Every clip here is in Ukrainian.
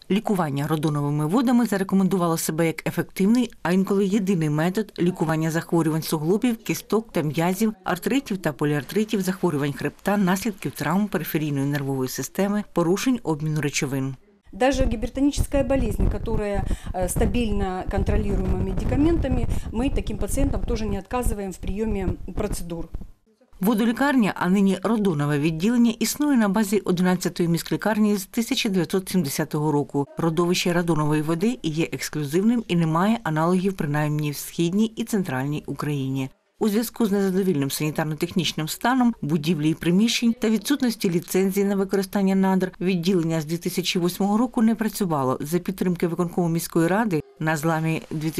Лікування радоновими водами зарекомендувало себе як ефективний, а інколи єдиний метод лікування захворювань суглобів, кісток та м'язів, артритів та поліартритів, захворювань хребта, наслідків травм периферійної нервової системи, порушень обміну речовин. Даже гипертоническая болезнь, которая стабильно контролируема медикаментами, мы таким пациентам тоже не отказываем в приеме процедур. Водолікарня, а нині родонове відділення, існує на базі 11-ї міськлікарні з 1970 року. Родовище радонової води є ексклюзивним і не має аналогів принаймні в Східній і Центральній Україні. У зв'язку з незадовільним санітарно-технічним станом будівлі і приміщень та відсутності ліцензії на використання надр, відділення з 2008 року не працювало. За підтримки виконкому міської ради на зламі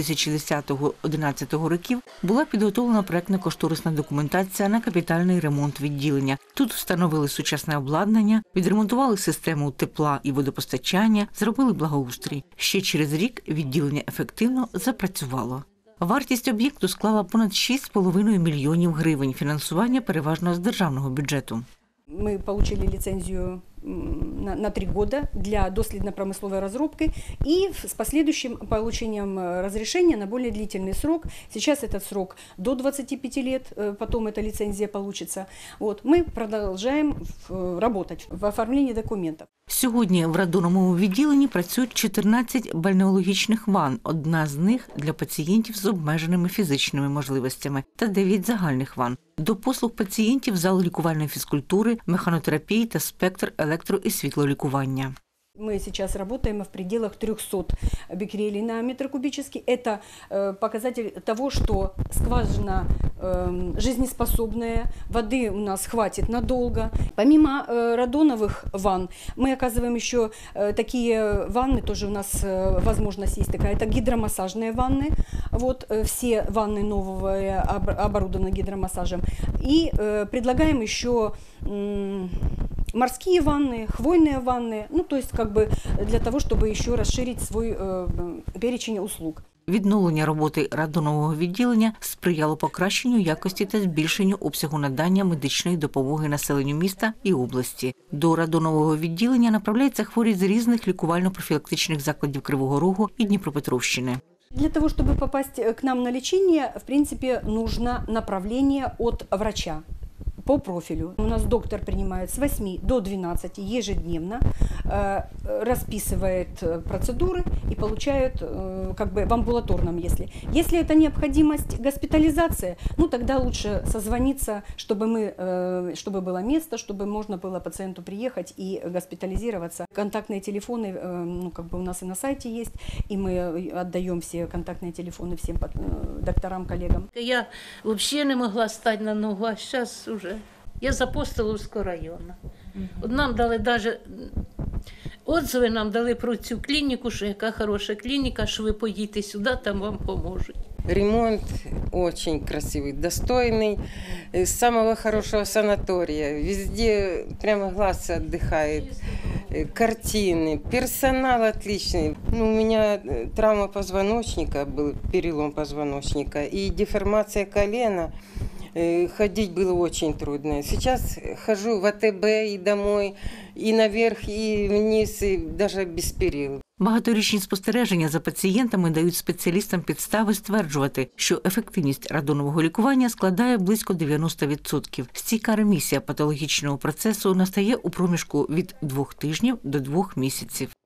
2010-2011 років була підготовлена проектно-кошторисна документація на капітальний ремонт відділення. Тут встановили сучасне обладнання, відремонтували систему тепла і водопостачання, зробили благоустрій. Ще через рік відділення ефективно запрацювало. Вартість об'єкту склала понад 6,5 мільйонів гривень. Фінансування переважно з державного бюджету. Мы получили лицензию на 3 года для доследно-промысловой разработки и с последующим получением разрешения на более длительный срок. Сейчас этот срок до 25 лет, потом эта лицензия получится. Мы продолжаем работать в оформлении документов. Сьогодні в радоновому відділенні працюють 14 бальнеологічних ванн, одна з них для пацієнтів з обмеженими фізичними можливостями та 9 загальних ванн. До послуг пацієнтів зал лікувальної фізкультури, механотерапії та спектр електро- і світлолікування. Мы сейчас работаем в пределах 300 беккерелей на метр кубический. Это показатель того, что скважина жизнеспособная, воды у нас хватит надолго. Помимо радоновых ванн, мы оказываем еще такие ванны, тоже у нас возможность есть такая, это гидромассажные ванны. Все ванны новые оборудованы гидромассажем. И предлагаем еще морские ванны, хвойные ванны, то есть для того, чтобы еще расширить свой перечень услуг. Відновлення роботи радонового відділення сприяло покращенню якості та збільшенню обсягу надання медичної допомоги населенню міста і області. До радонового відділення направляються хворі з різних лікувально-профілактичних закладів Кривого Рогу і Дніпропетровщини. Для того, чтобы попасть к нам на лечение, в принципе, нужно направление от врача по профилю. У нас доктор принимает с 8 до 12 ежедневно, расписывает процедуры и получает в амбулаторном, если это необходимость госпитализации, тогда лучше созвониться, чтобы было место, чтобы можно было пациенту приехать и госпитализироваться. Контактные телефоны у нас и на сайте есть, и мы отдаем все контактные телефоны всем докторам, коллегам. Я вообще не могла стать на ногу, а сейчас уже. Я з Апостолівського району. Нам дали навіть отзиви про цю клініку, що яка хороша клініка, що ви поїдьте сюди, там вам поможуть. Ремонт очень красивый, достойный, с самого хорошего санатория. Везде прямо глаз отдыхает. Картины, персонал отличный. У меня травма позвоночника, был перелом позвоночника и деформация колена. Ходить было очень трудно. Сейчас хожу в АТБ и домой, и наверх, и вниз, и даже без перил. Багаторічні спостереження за пацієнтами дають спеціалістам підстави стверджувати, що ефективність радонового лікування складає близько 90%. Стійка ремісія патологічного процесу настає у проміжку від 2 тижнів до 2 місяців.